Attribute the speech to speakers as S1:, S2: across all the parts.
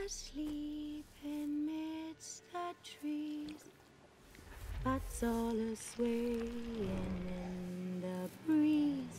S1: asleep amidst the trees. Bats all a swaying in the breeze.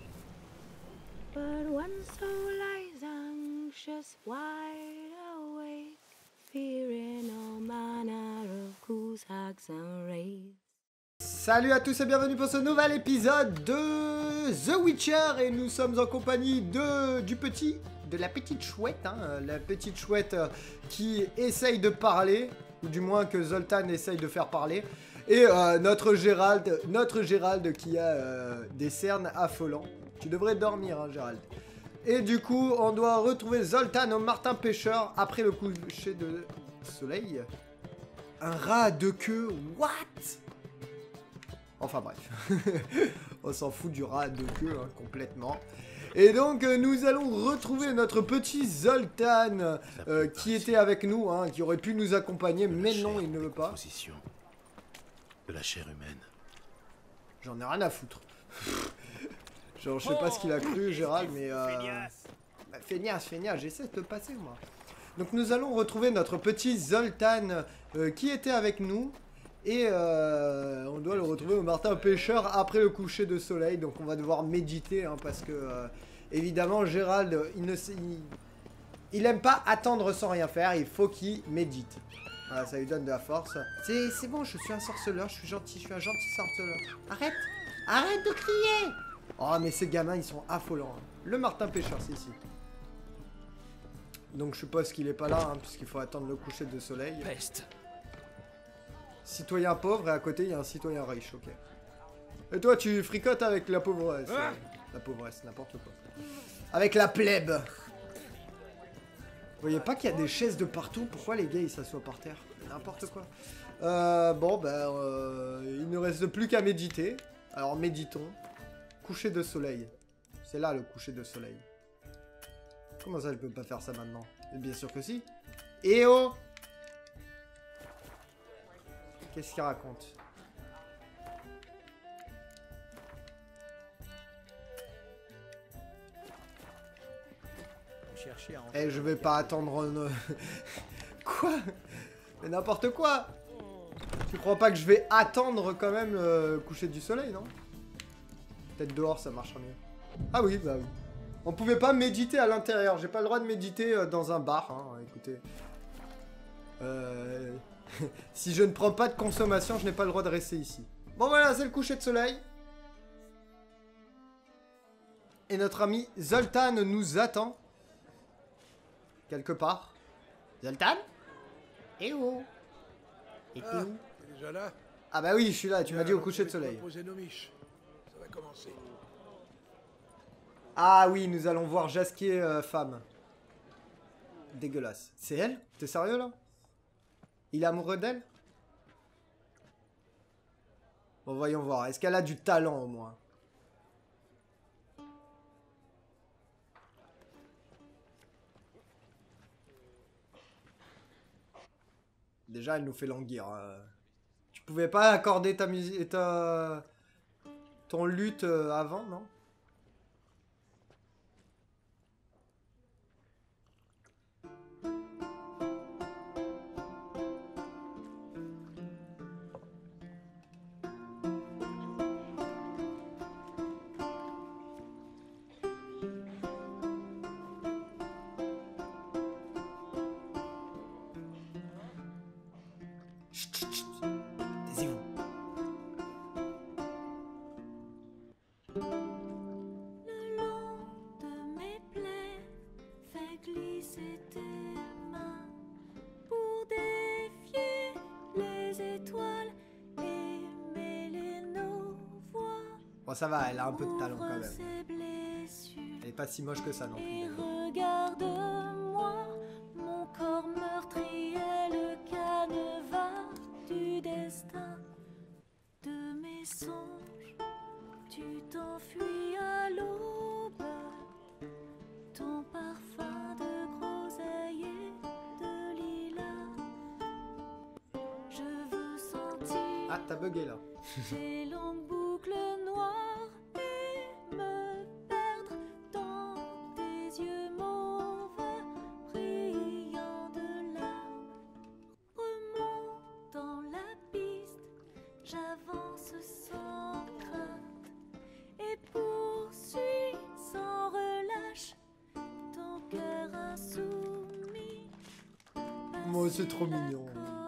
S1: But one soul lies anxious, wide awake, fearing all manner of coosacks and wraiths.
S2: Salut à tous et bienvenue pour ce nouvel épisode de The Witcher. Et nous sommes en compagnie de la petite chouette, la petite chouette qui essaye de parler, ou du moins que Zoltan essaye de faire parler. Et notre Gérald qui a des cernes affolants. Tu devrais dormir, hein, Gérald. Et du coup, on doit retrouver Zoltan au Martin Pêcheur après le coucher de soleil. Un rat à deux queues, what? Enfin bref, on s'en fout du rat à deux queues, hein, complètement. Et donc, nous allons retrouver notre petit Zoltan qui était avec nous, hein, qui aurait pu nous accompagner, mais non, il ne veut pas.
S3: De la chair humaine.
S2: J'en ai rien à foutre. Genre, je sais pas ce qu'il a cru, Gérald, mais... Feignasse, j'essaie de te passer, moi. Donc, nous allons retrouver notre petit Zoltan qui était avec nous. Et on doit le retrouver au Martin Pêcheur après le coucher de soleil. Donc, on va devoir méditer, hein, parce que, évidemment, Gérald, il aime pas attendre sans rien faire. Il faut qu'il médite. Voilà, ça lui donne de la force. C'est bon, je suis un sorceleur, je suis un gentil sorceleur. Arrête de crier! Oh, mais ces gamins, ils sont affolants. Hein. Le Martin Pêcheur, c'est ici. Donc, je suppose qu'il est pas là, hein, puisqu'il faut attendre le coucher de soleil.
S3: Peste.
S2: Citoyen pauvre, et à côté, il y a un citoyen riche, ok. Et toi, tu fricotes avec la pauvresse. La pauvresse, n'importe quoi. Avec la plèbe. Vous voyez pas qu'il y a des chaises de partout? Pourquoi les gars, ils s'assoient par terre? N'importe quoi. Bon, ben, il ne reste plus qu'à méditer. Alors, méditons. Coucher de soleil. C'est là, le coucher de soleil. Comment ça, je peux pas faire ça maintenant? Bien sûr que si. Eh oh! Qu'est-ce qu'il raconte? Eh, je vais pas attendre... Quoi? Mais n'importe quoi! Tu crois pas que je vais attendre quand même le coucher du soleil, non? Peut-être dehors, ça marchera mieux. Ah oui, bah oui. On pouvait pas méditer à l'intérieur. J'ai pas le droit de méditer dans un bar, hein, écoutez. Si je ne prends pas de consommation, je n'ai pas le droit de rester ici. Bon voilà, c'est le coucher de soleil. Et notre ami Zoltan nous attend. Quelque part. Zoltan? Eh oh! Et t'es où?
S4: T'es déjà là?
S2: Ah bah oui, je suis là, tu m'as dit au coucher de soleil.
S4: Poser nos miches. Ça va commencer.
S2: Ah oui, nous allons voir Jasquier femme. Dégueulasse. C'est elle? T'es sérieux là? Il est amoureux d'elle? Bon, voyons voir. Est-ce qu'elle a du talent au moins? Déjà, elle nous fait languir. Tu pouvais pas accorder ta musique, ton luth avant, non? Taisez-vous.
S1: Le long de mes plaies, fais glisser tes mains pour défier les étoiles et mêler nos voix.
S2: Bon, ça va, elle a un peu de talent quand
S1: Ouvre
S2: même.
S1: ses blessures
S2: Elle est pas si moche que ça non
S1: et
S2: plus.
S1: regarde-moi, mon corps meurtri est le canevas du destin de mes songes. Tu t'enfuis à l'aube, ton parfum de groseille et de lilas. Je veux sentir
S2: Ah, t'as bugué là.
S1: tes longues boucles noires et me perdre dans tes yeux mauves, brillants de insoumis.
S2: Moi, c'est trop mignon.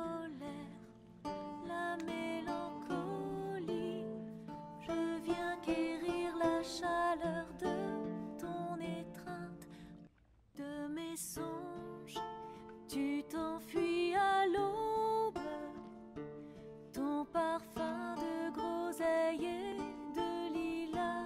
S1: La mélancolie, je viens quérir la chaleur de ton étreinte, de mes songes. Tu t'enfuis à l'aube, ton parfum de groseille et de lilas.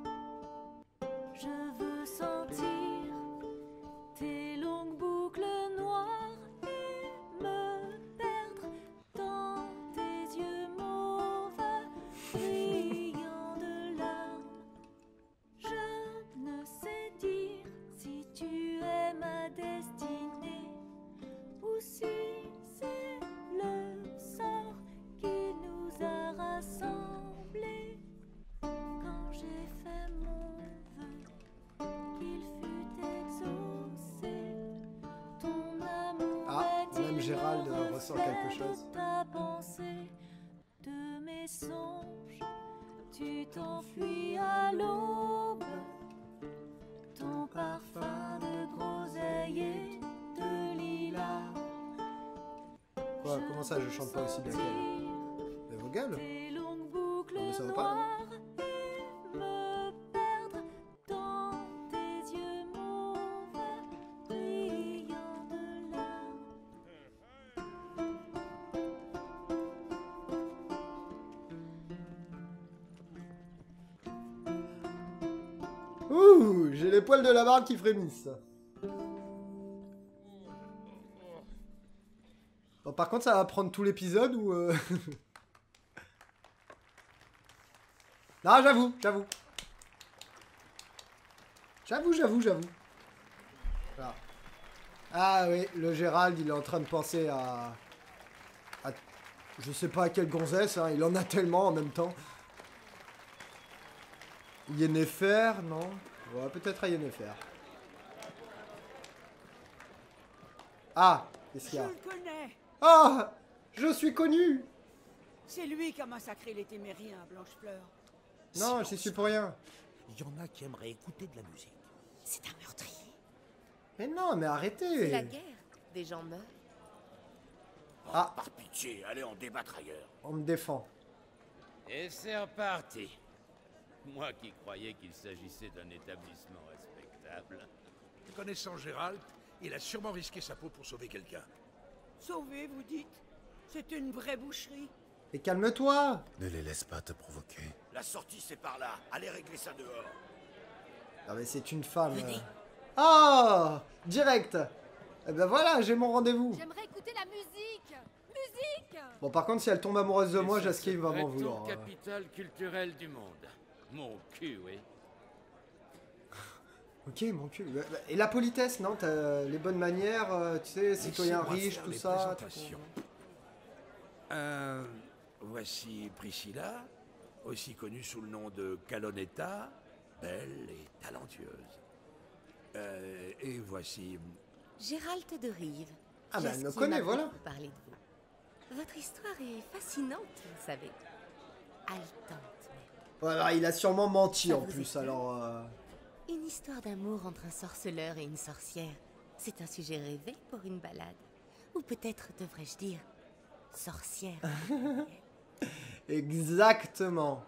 S1: Je veux sentir tes longues boucles noires et me perdre dans tes yeux mauves, brillants de larmes. Je ne sais dire si tu es ma destinée ou si c'est le sort qui nous a rassemblés. Quand j'ai fait mon vœu qu'il fût exaucé, ton amour
S2: Ah,
S1: est
S2: même Gérald ressent quelque chose.
S1: ta pensée, de mes songes, tu t'enfuis à l'aube, ton parfum de groseille et de lilas.
S2: Quoi, comment ça, je chante pas aussi bien qu'elle? Mais vos gueules?
S1: Tes longues boucles
S2: Non, mais ça va pas,
S1: noires et me perdre dans tes yeux mauves, brillants de larmes.
S2: Ouh, j'ai les poils de la barbe qui frémissent. Bon, par contre, ça va prendre tout l'épisode ou... Non, j'avoue. Voilà. Ah oui, le Gérald, il est en train de penser à... Je sais pas à quelle gonzesse, hein, il en a tellement en même temps. Yennefer, non? Ouais, peut-être à Yennefer. Ah, qu'est-ce qu'il y
S5: Je
S2: a?
S5: le connais.
S2: Ah, je suis connu.
S5: C'est lui qui a massacré les Témériens à Blanchefleur.
S2: Non, j'y suis pour rien.
S4: Il y en a qui aimeraient écouter de la musique.
S5: C'est un meurtrier.
S2: Mais non, mais
S6: C'est
S2: arrêtez.
S6: la guerre. Des gens meurent.
S2: Ah,
S4: Par pitié, allez en débattre ailleurs.
S2: on me défend.
S7: Et c'est reparti. Moi qui croyais qu'il s'agissait d'un établissement respectable.
S4: Connaissant Gérald, il a sûrement risqué sa peau pour sauver quelqu'un.
S5: Sauvé, vous dites? C'est une vraie boucherie.
S2: Et calme-toi.
S3: Ne les laisse pas te provoquer.
S4: La sortie, c'est par là. Allez régler ça dehors.
S2: Ah mais c'est une femme. Ah, direct. Eh ben voilà, j'ai mon rendez-vous.
S6: J'aimerais écouter la musique. Musique.
S2: Bon, par contre, si elle tombe amoureuse de moi,
S7: Et ça,
S2: Jasquier
S7: c'est
S2: va m'en
S7: Breton,
S2: vouloir.
S7: capitale culturelle du monde. Mon cul, oui.
S2: Ok, mon cul. Et la politesse, non? T'as les bonnes manières, tu sais, citoyen
S4: Laissez-moi
S2: riche,
S4: faire
S2: tout
S4: les
S2: ça.
S4: présentations. Voici Priscilla, aussi connue sous le nom de Calonetta, belle et talentueuse. Et voici...
S6: Gérald de Rive.
S2: Ah bah, elle me
S6: Jasquier
S2: connaît,
S6: m'a
S2: voilà.
S6: beaucoup parlé de vous. Votre histoire est fascinante, vous savez. Haletante même.
S2: Voilà, il a sûrement menti
S6: Ça
S2: en
S6: vous
S2: plus,
S6: étonne?
S2: alors...
S6: Une histoire d'amour entre un sorceleur et une sorcière. C'est un sujet rêvé pour une balade. Ou peut-être devrais-je dire sorcière.
S2: Exactement.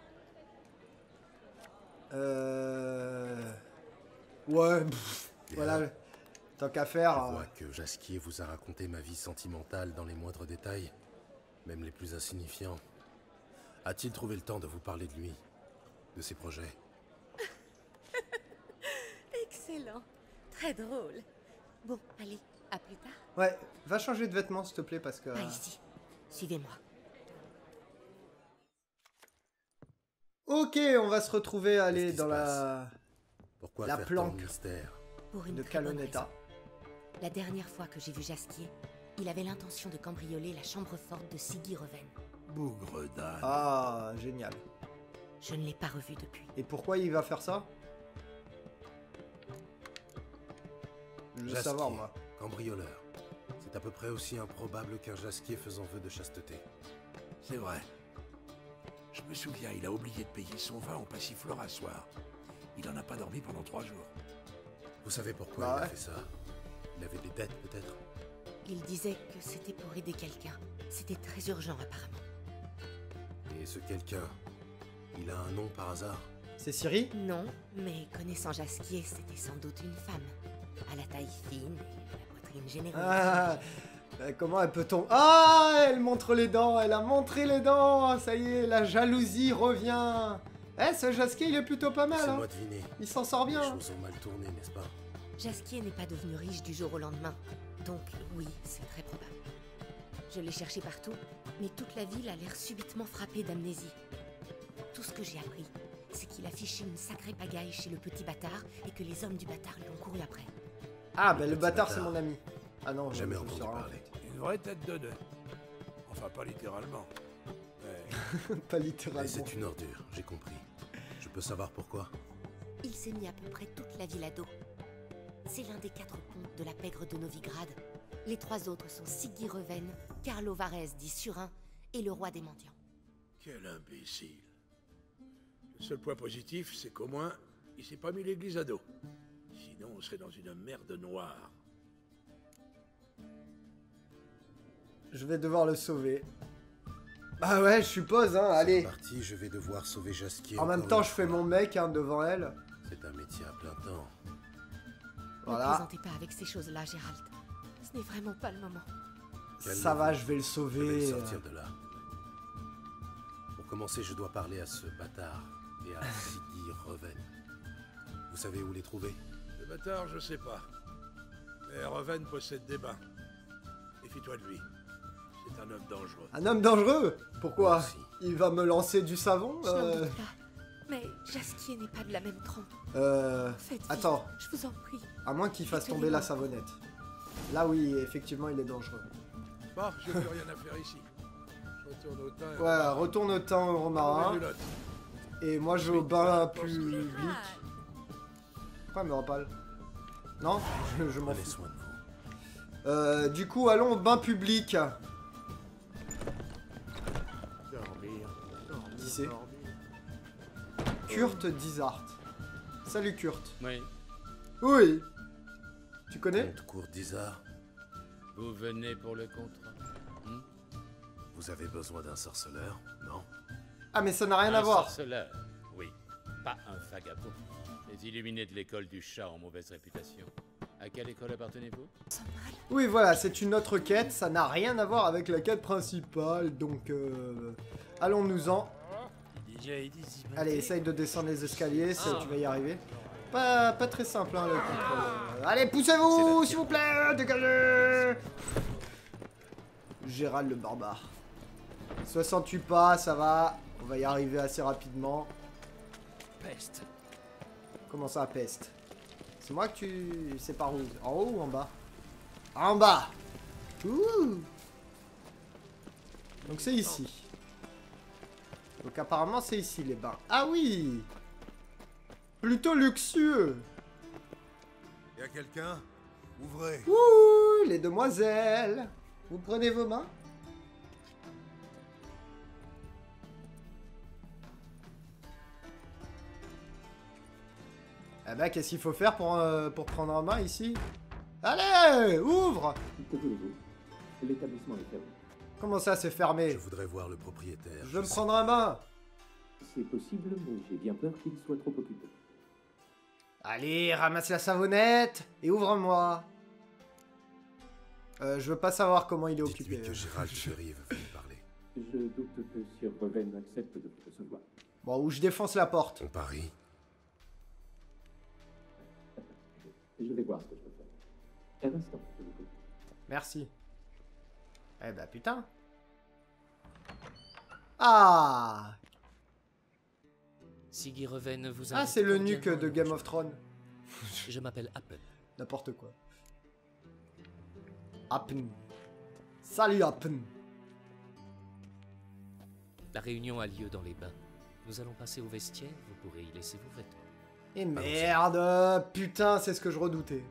S2: Ouais, voilà. Tant qu'à faire...
S3: Je vois que Jasquier vous a raconté ma vie sentimentale dans les moindres détails, même les plus insignifiants. A-t-il trouvé le temps de vous parler de lui, de ses projets?
S6: Excellent. Très drôle. Bon, allez, à plus tard.
S2: Ouais, va changer de vêtements, s'il te plaît, parce que...
S6: Pas ici. Suivez-moi.
S2: Ok, on va se retrouver, aller
S3: Qu'est-ce qui
S2: dans
S3: se
S2: la...
S3: Pourquoi
S2: La
S3: faire
S2: planque.
S3: tant de mystère?
S6: Pour une
S2: de
S6: très bonne
S2: Calonetta.
S6: raison. La dernière fois que j'ai vu Jasquier, il avait l'intention de cambrioler la chambre forte de Siggy Reven.
S4: Bougre d'âne.
S2: Ah, génial.
S6: Je ne l'ai pas revu depuis.
S2: Et pourquoi il va faire ça? Je veux
S3: Jasquier,
S2: savoir, moi.
S3: cambrioleur. C'est à peu près aussi improbable qu'un Jasquier faisant vœu de chasteté.
S4: C'est vrai. Je me souviens, il a oublié de payer son vin au passiflore à soir. Il en a pas dormi pendant 3 jours.
S3: Vous savez pourquoi
S2: Bah
S3: il a
S2: ouais.
S3: fait ça? Il avait des dettes, peut-être?
S6: Il disait que c'était pour aider quelqu'un. C'était très urgent, apparemment.
S3: Et ce quelqu'un, il a un nom par hasard?
S2: C'est Siri?
S6: Non, mais connaissant Jasquier, c'était sans doute une femme. À la taille fine et la poitrine généreuse.
S2: Ah, comment elle peut tomber? Ah, elle montre les dents, elle a montré les dents. Ça y est, la jalousie revient. Eh, ce Jasquier, il est plutôt pas mal.
S3: C'est
S2: Hein.
S3: moi deviner.
S2: Il s'en sort
S3: Les
S2: bien.
S3: choses ont mal tourné, n'est-ce pas?
S6: Jasquier n'est pas devenu riche du jour au lendemain. Donc oui, c'est très probable. Je l'ai cherché partout, mais toute la ville a l'air subitement frappée d'amnésie. Tout ce que j'ai appris, c'est qu'il a fiché une sacrée pagaille chez le petit bâtard et que les hommes du bâtard lui ont couru après.
S2: Ah, ben le
S3: Petit
S2: bâtard,
S3: bâtard.
S2: c'est mon ami. Ah non,
S3: Jamais
S2: je me
S3: entendu
S2: suis rien.
S3: parler.
S4: Une vraie tête de nœud. Enfin, pas littéralement. Mais
S2: Pas
S3: Mais
S2: littéralement.
S3: c'est une ordure, j'ai compris. Je peux savoir pourquoi?
S6: Il s'est mis à peu près toute la ville à dos. C'est l'un des 4 comtes de la pègre de Novigrad. Les 3 autres sont Siggy Reven, Carlo Varese dit Surin et le roi des mendiants.
S4: quel imbécile. Le seul point positif, c'est qu'au moins, il s'est pas mis l'église à dos. Sinon, on serait dans une merde noire.
S2: Je vais devoir le sauver. Ah ouais, je suppose, hein, allez.
S3: Parti, je vais devoir sauver Jasquier.
S2: En même
S3: encore
S2: temps,
S3: une
S2: je fais
S3: fois.
S2: mon mec hein, devant elle.
S3: C'est un métier à plein temps.
S6: Ne
S2: Voilà.
S6: plaisantez pas avec ces choses-là, Gérald. Ce n'est vraiment pas le moment.
S2: Ça va, je vais le
S3: Je vais le
S2: sauver.
S3: sortir de là. Pour commencer, je dois parler à ce bâtard et à Siggy Reven. Vous savez où les trouver?
S4: Le bâtard, je sais pas. Mais Reven possède des bains. Méfie-toi de lui. C'est un homme dangereux.
S2: Un homme dangereux? Pourquoi?
S3: Moi aussi.
S2: Il va me lancer du savon?
S6: Je n'en doute pas. Mais Jasquier n'est pas de la même trempe. Faites vite,
S2: Attends,
S6: je vous en prie.
S2: à moins qu'il fasse tomber la savonnette. Là, oui, effectivement, il est dangereux.
S4: Bon, j'ai plus rien à faire ici. Je retourne au teint.
S2: Ouais, retourne au temps au romarin. Et moi, je vais au bain public. Pourquoi elle me repale? Non, je m'en
S3: Prenez
S2: fous.
S3: soin de vous.
S2: Du coup, allons au bain public. Qui c'est? Kurt Dizart. Salut Kurt.
S7: Oui.
S2: Oui. Tu connais?
S3: Comte Court d'Isard,
S7: Vous venez pour le contrat.
S3: vous avez besoin d'un sorceleur, non?
S2: Ah, mais ça n'a rien
S7: Un
S2: à voir.
S7: sorceleur, oui. Pas un vagabond. Les illuminés de l'école du chat ont mauvaise réputation. À quelle école appartenez-vous?
S2: Oui, voilà, c'est une autre quête. Ça n'a rien à voir avec la quête principale. Donc, allons-nous-en. Allez, essaye de descendre les escaliers, tu vas y arriver. Pas très simple, hein, le contrôle. Allez, poussez-vous, s'il vous plaît, dégagez. Gérald le barbare. 68 pas, ça va. On va y arriver assez rapidement.
S8: Peste.
S2: Comment ça, peste? C'est moi que tu... C'est par où? En haut ou en bas? En bas. Ouh. Donc c'est ici. Donc apparemment c'est ici les bains. Ah oui. Plutôt luxueux.
S9: Y a quelqu'un? Ouvrez.
S2: Ouh, les demoiselles. Vous prenez vos mains? Eh ben, qu'est-ce qu'il faut faire pour prendre en main ici? Allez, ouvre!
S10: Que voulez-vous? L'établissement est fermé.
S2: Comment ça, c'est fermé?
S3: Je voudrais voir le propriétaire.
S2: Je veux me
S3: sais-
S2: prendre en main.
S10: C'est possible, mais j'ai bien peur qu'il soit trop occupé.
S2: Allez, ramasse la savonnette et ouvre-moi. Je veux pas savoir comment il est occupé.
S3: Dites-lui que Gérald Chéri veut venir parler.
S10: Je doute que Sir Reven accepte de vous recevoir.
S2: Bon, ou je défonce la porte.
S3: On parie.
S10: Je vais voir ce que je peux faire. Un instant, je vous prie.
S2: Merci. Eh ben, putain. Ah!
S8: Siggy Reven vous
S2: Ah,
S8: invite
S2: c'est le
S8: cordialement
S2: nuque de
S8: à
S2: Game
S8: manger.
S2: of Thrones.
S8: Je m'appelle Apple.
S2: N'importe quoi. Appen. Salut Appen.
S8: La réunion a lieu dans les bains. Nous allons passer au vestiaire, vous pourrez y laisser vos vêtements.
S2: Et merde, putain, c'est ce que je redoutais.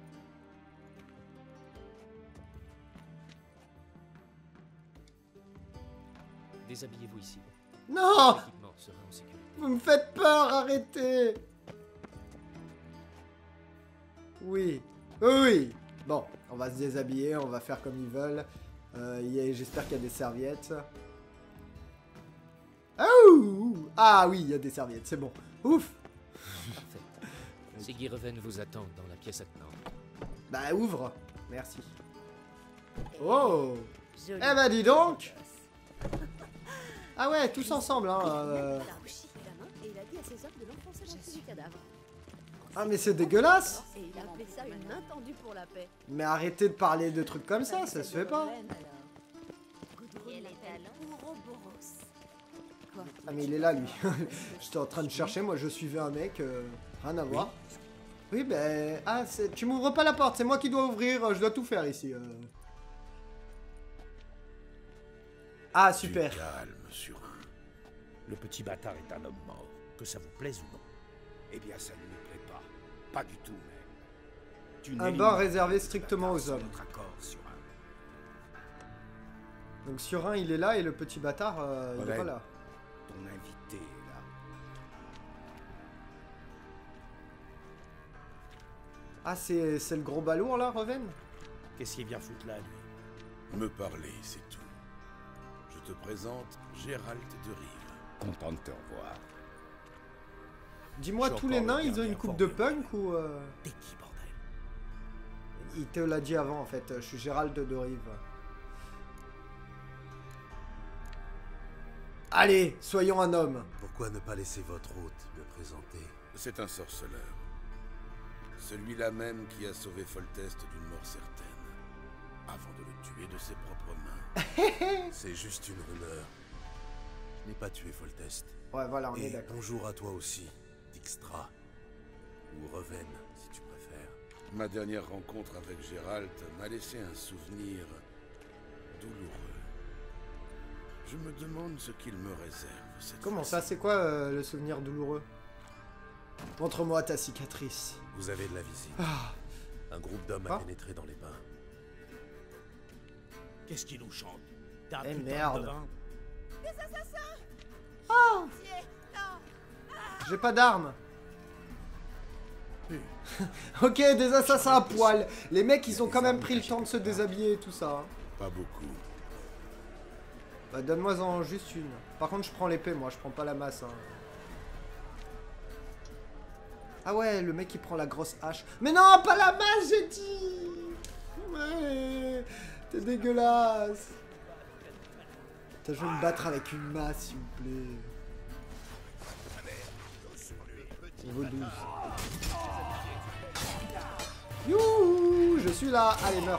S8: Déshabillez-vous ici.
S2: Non!
S8: L'équipement sera en sécurité.
S2: Vous me faites peur, arrêtez! Oui. Oui. Bon, on va se déshabiller, on va faire comme ils veulent. J'espère qu'il y a des serviettes. Oh ah oui, il y a des serviettes, c'est bon. Ouf.
S8: Parfait. Siggy Reven vous attend dans la pièce attenante.
S2: Bah ouvre. Merci. Oh. Eh bah dis donc. Ah ouais, tous ensemble, hein. Ah mais c'est dégueulasse.
S11: Et il a appelé ça une main tendue pour la paix.
S2: Mais arrêtez de parler de trucs comme ça se fait pas. Ah mais il est là lui. J'étais en train de chercher, moi je suivais un mec, rien à voir. Oui ben... Ah, tu m'ouvres pas la porte, c'est moi qui dois ouvrir, je dois tout faire ici. Ah super.
S4: Du calme, Surin.
S12: Le petit bâtard est un homme mort, que ça vous plaise ou non. Eh bien ça ne nous plaît pas. Pas du tout même.
S2: Un bar réservé strictement aux hommes.
S12: Notre accord, Surin.
S2: Donc Surin il est là et le petit bâtard il est pas là.
S12: Ton invité est là.
S2: Ah c'est le gros balourd là, Reven?
S12: Qu'est-ce qu'il vient foutre là, lui?
S3: Me parler, c'est tout. Je te présente Gérald de Rive.
S12: Content de te revoir.
S2: Dis-moi, tous les nains ils ont une coupe de punk ou...
S12: T'es qui, bordel?
S2: Il te l'a dit avant en fait, je suis Gérald de Rive. Allez, soyons un homme.
S3: Pourquoi ne pas laisser votre hôte me présenter? C'est un sorceleur. Celui-là même qui a sauvé Foltest d'une mort certaine. Avant de le tuer de ses propres mains. C'est juste une rumeur. Je n'ai pas tué Foltest.
S2: Ouais, voilà, on est
S3: Et
S2: d'accord.
S3: bonjour à toi aussi, Dijkstra. Ou Reven, si tu préfères. Ma dernière rencontre avec Gérald m'a laissé un souvenir douloureux. Je me demande ce qu'il me réserve cette
S2: Comment
S3: fois-ci.
S2: ça, c'est quoi le souvenir douloureux? Montre-moi ta cicatrice.
S3: Vous avez de la visite.
S2: Ah.
S3: Un groupe d'hommes a pénétré dans les bains.
S12: Qu'est-ce qu'il nous chante? T'as un
S2: Eh,
S12: putain
S2: merde.
S12: de vin?
S11: Des assassins!
S2: Oh!
S11: Non!
S2: J'ai pas d'armes. Ok, des assassins à poil. Les mecs, ils ont quand même pris le temps de se déshabiller et tout ça.
S3: Pas beaucoup.
S2: Bah, donne-moi-en juste une. Par contre, je prends l'épée, moi, je prends pas la masse. Hein. Ah ouais, le mec, il prend la grosse hache. Mais non, pas la masse, j'ai dit! Ouais, t'es dégueulasse. Putain, je vais me battre avec une masse, s'il vous plaît. Niveau 12. Youhou, je suis là. Allez, meurs.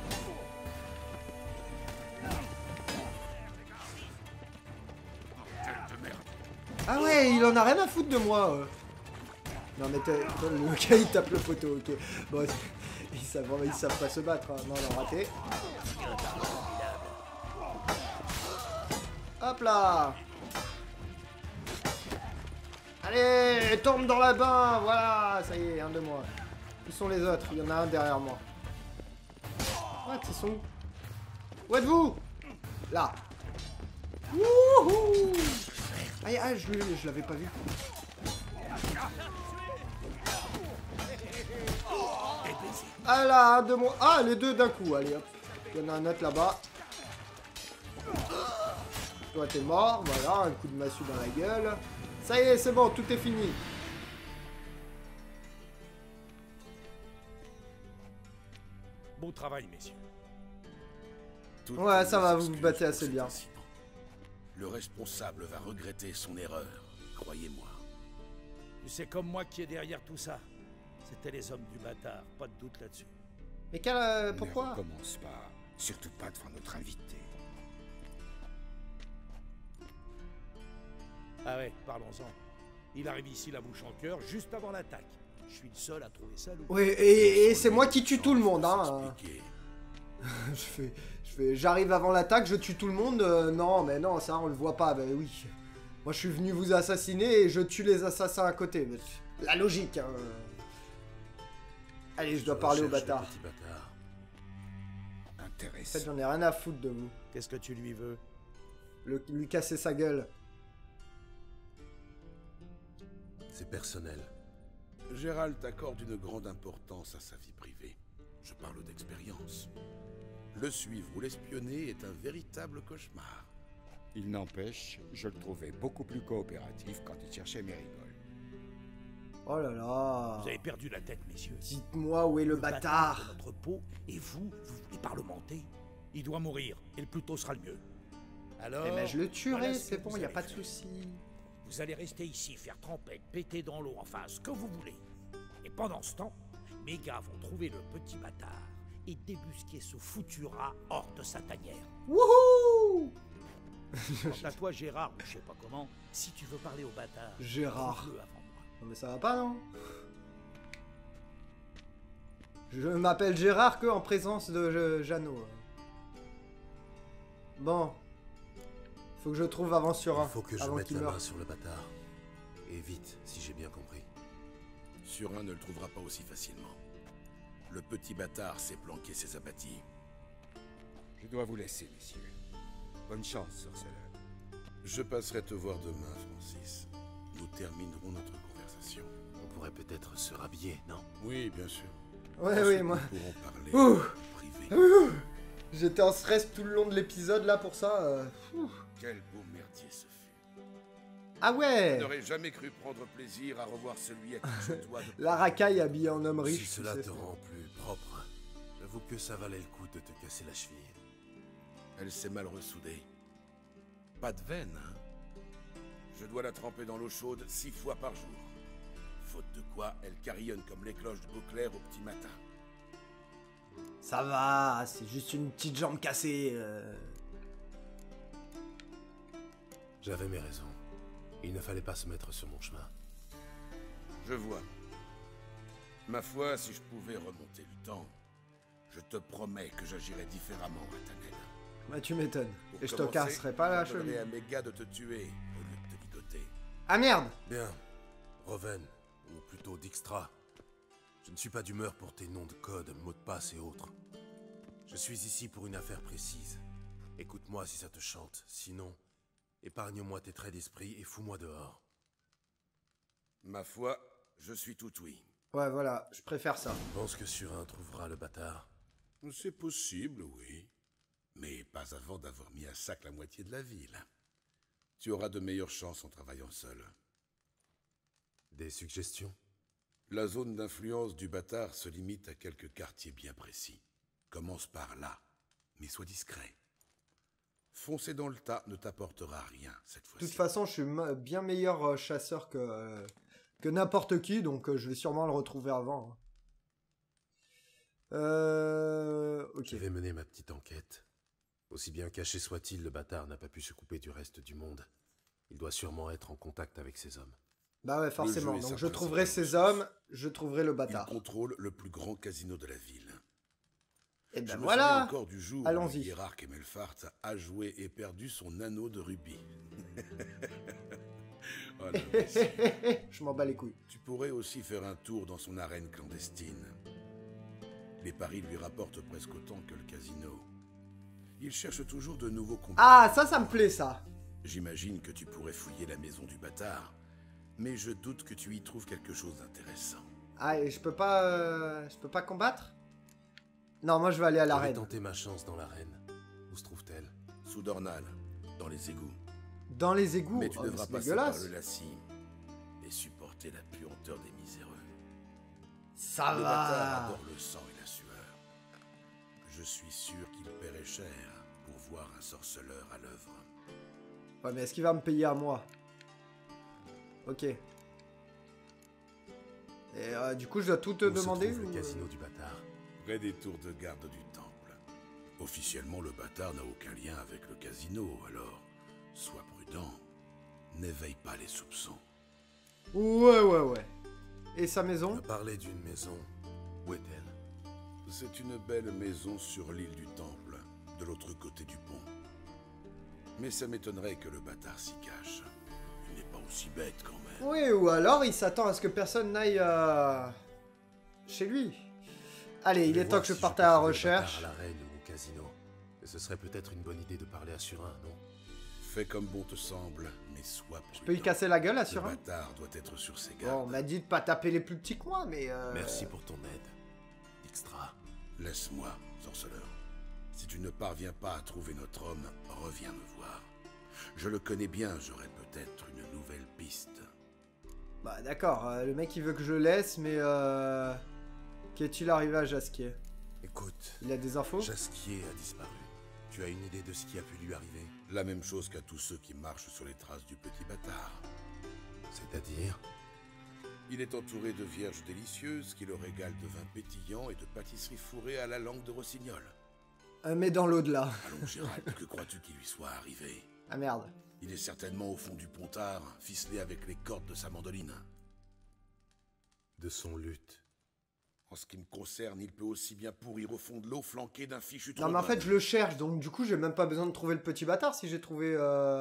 S2: Ah ouais, il en a rien à foutre de moi. Non mais le gars il tape le poteau, ok. Bon, ils savent pas se battre. Hein. Non, on a raté. Hop là. Allez, tombe dans la bain. Voilà, ça y est, un de moi. Où sont les autres? Il y en a un derrière moi. What, ils sont où? Où êtes-vous? Là. Wouhou. Aïe, ah, je l'avais pas vu. Ah là, un de moi. Ah, les deux d'un coup, allez hop. Il y en a un autre là-bas. Toi, t'es mort, voilà, un coup de massue dans la gueule. Ça y est, c'est bon, tout est fini.
S12: Bon travail, messieurs.
S2: Ouais, ça va, vous vous battez assez bien.
S3: Le responsable va regretter son erreur, croyez-moi.
S12: Tu sais comme moi qui est derrière tout ça. C'était les hommes du bâtard, pas de doute là-dessus.
S2: Mais pourquoi?
S12: Ne recommence pas, surtout pas devant notre invité. Ah ouais, parlons-en. Il arrive ici la bouche en cœur, juste avant l'attaque. Je suis le seul à trouver ça lourd.
S2: Oui, et c'est moi qui tue tout le monde, hein. J'arrive avant l'attaque, je tue tout le monde. Non, mais non, ça on le voit pas. Ben oui. Moi je suis venu vous assassiner et je tue les assassins à côté. Mais la logique, hein. Allez, je dois parler au bâtard.
S12: Intéressant.
S2: En fait, j'en ai rien à foutre de vous.
S12: Qu'est-ce que tu lui veux?
S2: Lui casser sa gueule.
S3: C'est personnel. Gérald accorde une grande importance à sa vie privée. Je parle d'expérience. Le suivre ou l'espionner est un véritable cauchemar.
S13: Il n'empêche, je le trouvais beaucoup plus coopératif quand il cherchait Mérigold.
S2: Oh là là.
S12: Vous avez perdu la tête, messieurs.
S2: Dites-moi où est le bâtard.
S12: De notre peau, et vous voulez parlementer? Il doit mourir, et le plus tôt sera le mieux. Alors...
S2: Eh ben je le tuerai,
S12: voilà
S2: c'est bon, y a pas de souci.
S12: Vous allez rester ici, faire trempette, péter dans l'eau, enfin, ce que vous voulez. Et pendant ce temps, mes gars vont trouver le petit bâtard et débusquer ce foutu rat hors de sa tanière.
S2: Wouhou!
S12: Quant à toi, Gérard, ou je sais pas comment, si tu veux parler au bâtard...
S2: Gérard.
S12: trouve-le avant moi.
S2: Non mais ça va pas, non? Je m'appelle Gérard que en présence de Jeannot. Bon. Faut que je trouve avant sur un.
S14: Il faut que je mette la main sur le bâtard. Et vite, si j'ai bien compris.
S3: Surin ne le trouvera pas aussi facilement. Le petit bâtard s'est planqué ses abattis.
S13: Je dois vous laisser, messieurs. Bonne chance, sorceleur.
S3: Je passerai te voir demain, Francis. Nous terminerons notre conversation.
S14: On pourrait peut-être se rhabiller, non?
S3: Oui, bien sûr.
S2: Ouais,
S3: ensuite,
S2: oui, moi.
S3: Nous pourrons parler privé.
S2: J'étais en stress tout le long de l'épisode là pour ça.
S3: Quel beau merdier ce fut.
S2: Ah ouais.
S3: Je n'aurais jamais cru prendre plaisir à revoir celui à qui je dois de...
S2: La racaille habillée en homme riche.
S14: Si cela te rend plus propre, j'avoue que ça valait le coup de te casser la cheville.
S3: Elle s'est mal ressoudée. Pas de veine, hein? Je dois la tremper dans l'eau chaude 6 fois par jour. Faute de quoi, elle carillonne comme les cloches de Beauclair au petit matin.
S2: Ça va, c'est juste une petite jambe cassée.
S14: J'avais mes raisons. Il ne fallait pas se mettre sur mon chemin.
S3: Je vois. Ma foi, si je pouvais remonter le temps, je te promets que j'agirais différemment à Tanel.
S2: Bah tu m'étonnes.
S3: Pour
S2: Et je te
S3: commencer,
S2: casserai pas la
S3: j'ordonnerai
S2: cheville.
S3: à mes gars de te tuer au lieu de te ligoter.
S2: Ah merde.
S14: Bien. Roven, ou plutôt Dijkstra. Je ne suis pas d'humeur pour tes noms de code, mots de passe et autres. Je suis ici pour une affaire précise. Écoute-moi si ça te chante, sinon, épargne-moi tes traits d'esprit et fous-moi dehors.
S3: Ma foi, je suis tout oui.
S2: Ouais, voilà, je préfère ça.
S14: Tu penses que Surin trouvera le bâtard?
S3: C'est possible, oui. Mais pas avant d'avoir mis à sac la moitié de la ville. Tu auras de meilleures chances en travaillant seul.
S14: Des suggestions?
S3: La zone d'influence du bâtard se limite à quelques quartiers bien précis. Commence par là, mais sois discret. Foncer dans le tas ne t'apportera rien cette
S2: De
S3: fois-ci.
S2: toute façon, je suis bien meilleur chasseur que n'importe qui, donc je vais sûrement le retrouver avant. Ok.
S14: Je vais mener ma petite enquête. Aussi bien caché soit-il, le bâtard n'a pas pu se couper du reste du monde. Il doit sûrement être en contact avec ses hommes.
S2: Bah ouais, forcément.
S3: Le jeu est
S2: Donc je
S3: certain,
S2: trouverai
S3: c'est
S2: ces hommes, je trouverai le bâtard.
S3: Il contrôle le plus grand casino de la ville.
S2: Et ben
S3: Je me
S2: voilà.
S3: souviens encore du jour où le
S2: Allons-y.
S3: hiérarque Emelfart a joué et perdu son anneau de rubis. Oh non,
S2: Je m'en bats les couilles.
S3: tu pourrais aussi faire un tour dans son arène clandestine. Les paris lui rapportent presque autant que le casino. Il cherche toujours de nouveaux combats.
S2: Ah, ça me plaît, ça.
S3: J'imagine que tu pourrais fouiller la maison du bâtard, mais je doute que tu y trouves quelque chose d'intéressant.
S2: Ah, et je peux pas combattre? Non, moi je vais aller à
S14: Je vais
S2: l'arène.
S14: tenter ma chance dans l'arène. Où se trouve-t-elle?
S3: Sous Dornal, dans les égouts.
S2: Dans les égouts?
S3: Mais tu
S2: Oh,
S3: devras
S2: c'est
S3: passer par
S2: dégueulasse.
S3: le lacis et supporter la puanteur des miséreux.
S2: Ça
S3: le
S2: va.
S3: bâtard adore le sang et la sueur. Je suis sûr qu'il paierait cher pour voir un sorceleur à l'œuvre.
S2: Ouais, mais est-ce qu'il va me payer à moi? Ok. Et du coup, je dois tout te
S14: Où se
S2: demander
S14: trouve
S2: ou...
S14: le casino du bâtard?
S3: Près des tours de garde du temple. Officiellement, le bâtard n'a aucun lien avec le casino, alors sois prudent. N'éveille pas les soupçons.
S2: Ouais. Et sa maison?
S14: On a parlé d'une maison. Où est-elle?
S3: C'est une belle maison sur l'île du temple, de l'autre côté du pont. Mais ça m'étonnerait que le bâtard s'y cache. Il n'est pas aussi bête quand même.
S2: Oui, ou alors il s'attend à ce que personne n'aille chez lui. Allez, il est temps que je parte à la recherche.
S14: À l'arène ou au casino. Et ce serait peut-être une bonne idée de parler à Surin, non?
S3: Fais comme bon te semble, mais sois prudent.
S2: Je peux y casser la gueule, assuré.
S3: Le bâtard doit être sur ses gardes.
S2: Bon, on m'a dit de pas taper les plus petits que moi, mais
S14: Merci pour ton aide, Dijkstra.
S3: Laisse-moi, sorceleur. Si tu ne parviens pas à trouver notre homme, reviens me voir. Je le connais bien, j'aurai peut-être une nouvelle piste.
S2: Bah d'accord, le mec il veut que je laisse, mais qu'est-il arrivé à Jaskier?
S14: Écoute,
S2: il a des infos?
S14: Jaskier a disparu. Tu as une idée de ce qui a pu lui arriver?
S3: La même chose qu'à tous ceux qui marchent sur les traces du petit bâtard.
S14: C'est-à-dire?
S3: Il est entouré de vierges délicieuses qui le régalent de vin pétillant et de pâtisseries fourrées à la langue de rossignol.
S2: Mais dans l'au-delà.
S3: Allons, Gérald, que crois-tu qu'il lui soit arrivé?
S2: Ah merde.
S3: Il est certainement au fond du pontard, ficelé avec les cordes de sa mandoline.
S14: De son luth.
S3: En ce qui me concerne, il peut aussi bien pourrir au fond de l'eau, flanqué d'un fichu
S2: Non mais en fait je le cherche, donc du coup j'ai même pas besoin de trouver le petit bâtard si j'ai trouvé...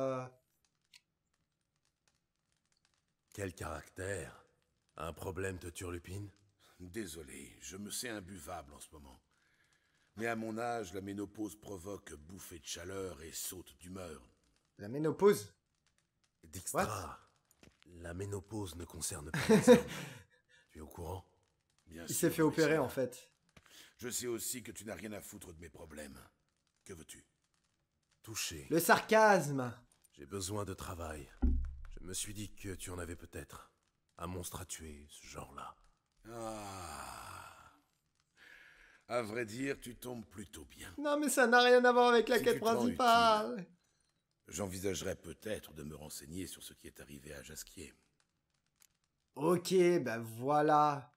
S14: Quel caractère? Un problème te turlupine?
S3: Désolé, je me sais imbuvable en ce moment. Mais à mon âge, la ménopause provoque bouffées de chaleur et sautes d'humeur.
S2: La ménopause?
S14: Dijkstra, la ménopause ne concerne pas les hommes. Tu es au courant?
S3: Bien
S2: il
S3: sûr,
S2: s'est fait opérer en fait.
S3: Je sais aussi que tu n'as rien à foutre de mes problèmes. Que veux-tu?
S14: Touché.
S2: Le sarcasme.
S14: J'ai besoin de travail. Je me suis dit que tu en avais peut-être. Un monstre à tuer, ce genre-là.
S3: Ah. À vrai dire, tu tombes plutôt bien.
S2: Non mais ça n'a rien à voir avec la
S3: Si
S2: quête
S3: tu te rends
S2: principale.
S3: utile, j'envisagerais peut-être de me renseigner sur ce qui est arrivé à Jaskier.
S2: Ok, ben voilà.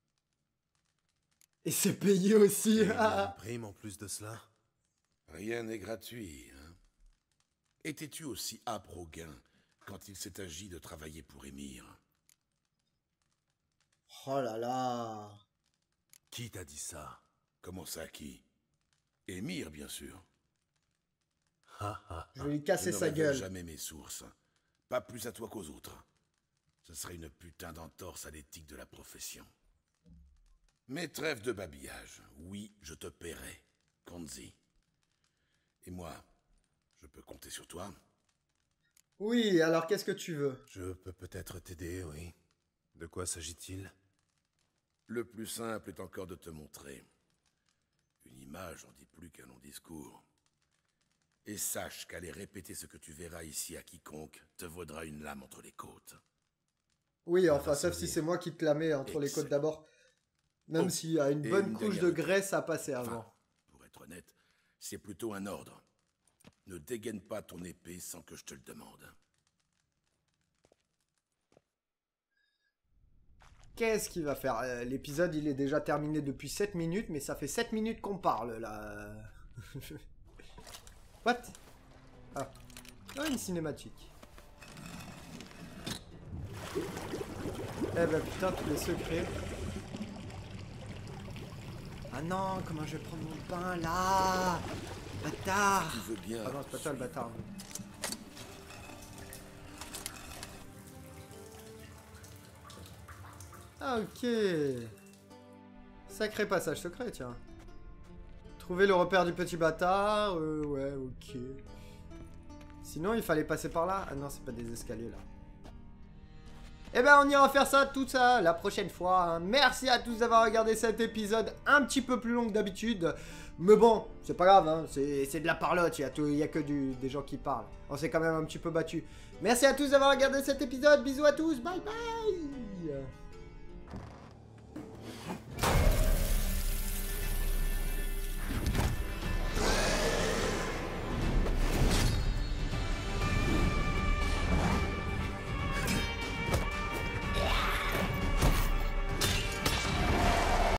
S2: Et c'est payé aussi.
S14: Et une prime en plus de cela?
S3: Rien n'est gratuit, hein. Étais-tu aussi âpre au gain quand il s'est agi de travailler pour Émir?
S2: Oh là là.
S14: Qui t'a dit ça?
S3: Comment ça, qui? Émir, bien sûr.
S2: Je vais lui casser
S3: Je ne
S2: sa
S3: révèle
S2: gueule.
S3: jamais mes sources. Pas plus à toi qu'aux autres. Ce serait une putain d'entorse à l'éthique de la profession. Mais trêve de babillage. Oui, je te paierai, Kanzi. Et moi, je peux compter sur toi?
S2: Oui, alors qu'est-ce que tu veux?
S14: Je peux peut-être t'aider, oui. De quoi s'agit-il?
S3: Le plus simple est encore de te montrer. Une image en dit plus qu'un long discours. Et sache qu'aller répéter ce que tu verras ici à quiconque te vaudra une lame entre les côtes.
S2: Oui, enfin, sauf si c'est moi qui te la mets entre les côtes d'abord. Même s'il y a une bonne couche de graisse à passer avant.
S3: Enfin, pour être honnête, c'est plutôt un ordre. Ne dégaine pas ton épée sans que je te le demande.
S2: Qu'est-ce qu'il va faire? L'épisode, il est déjà terminé depuis 7 minutes, mais ça fait 7 minutes qu'on parle, là. What? Ah. Oh, une cinématique. Eh ben putain, tous les secrets. Ah non, comment je vais prendre mon pain, là? Bâtard!
S3: Tu veux bien.
S2: Ah non, c'est pas toi le bâtard. Ah ok. Sacré passage secret, tiens. Trouver le repère du petit bâtard, ouais, ok. Sinon, il fallait passer par là. Ah non, c'est pas des escaliers, là. Eh ben, on ira faire ça, tout ça, la prochaine fois. Hein. Merci à tous d'avoir regardé cet épisode un petit peu plus long que d'habitude. Mais bon, c'est pas grave, hein. C'est de la parlotte, il y a que des gens qui parlent. On s'est quand même un petit peu battu. Merci à tous d'avoir regardé cet épisode. Bisous à tous, bye bye.